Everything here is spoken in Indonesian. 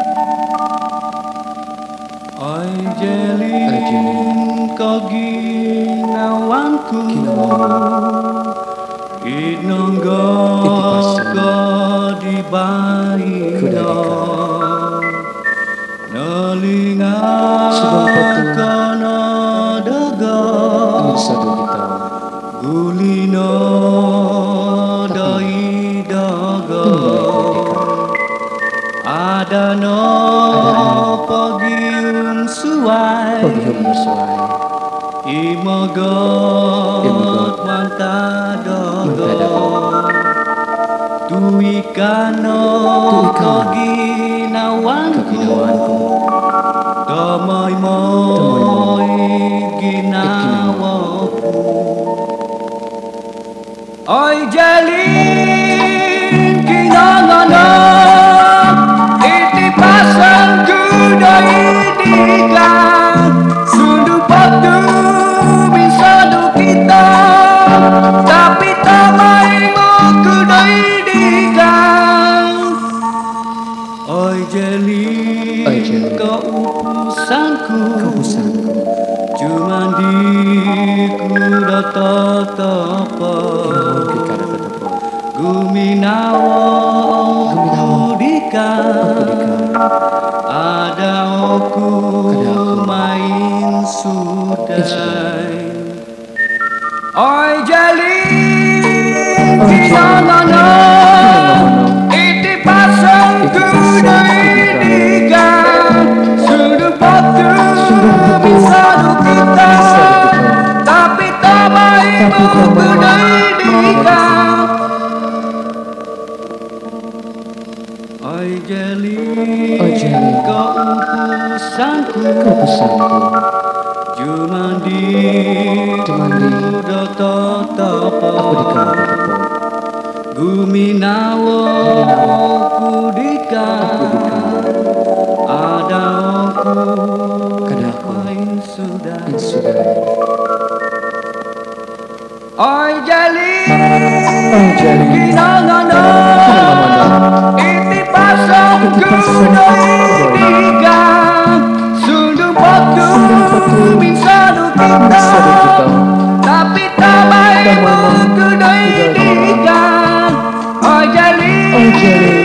Oi jelin kau ginawanku Inonggo kau dibaino Nelinga kono daga Gulino doi daga Adano pagium suai Imogot mantadogo Tuikano koginawanku Tomoy ginawaku Oi jalin kinangono Iti pasang kudai digang Sundu patu bisa kita Tapi tamai mo kudai digang Oi jelin keupusanku Cuman di kuda tatapa Guminawo kudika Ada aku main sudai Oi jalin kinangono Iti pasang kudai digang Sudah patu bisa kita Tapi tamai mo kudai digang Oi jelin keupusanku Cuman di kuda tatapa Guminawo kudika Ada aku main sudah Oi jelin kinangono Iti pasang kudai digang Sundu patu bisa kita Tapi tamai mo kudai digang Oi jelin